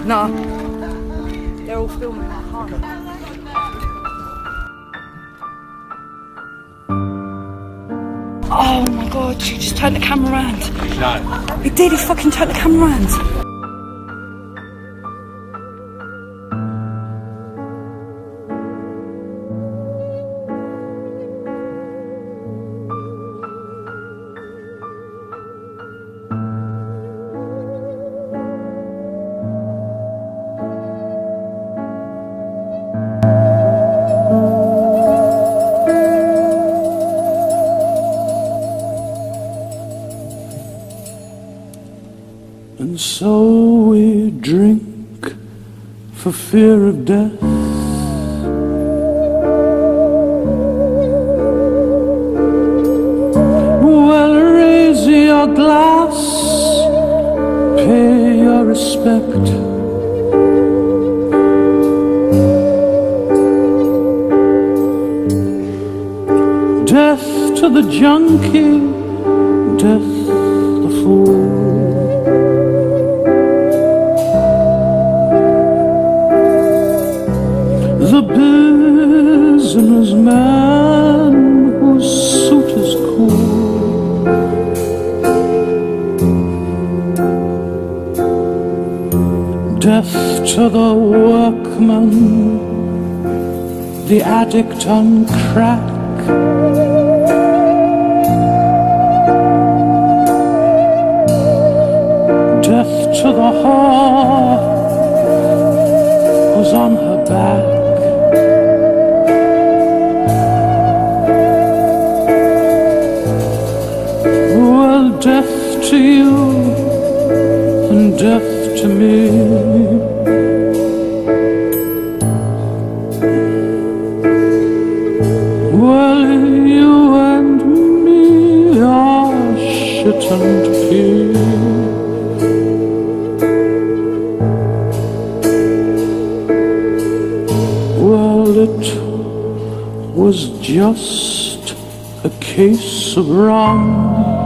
Nah. They're all filming. I can't. Oh my god, you just turned the camera around. No. He did, he fucking turned the camera around. And so we drink for fear of death. Well, raise your glass, pay your respect. Death to the junkie, death the fool. The businessman whose suit is cool. Death to the workman, the addict on crack. Death to the whore who's on her back. Death to you and death to me. Well, you and me are shit and pee. Well, it was just a case of rum.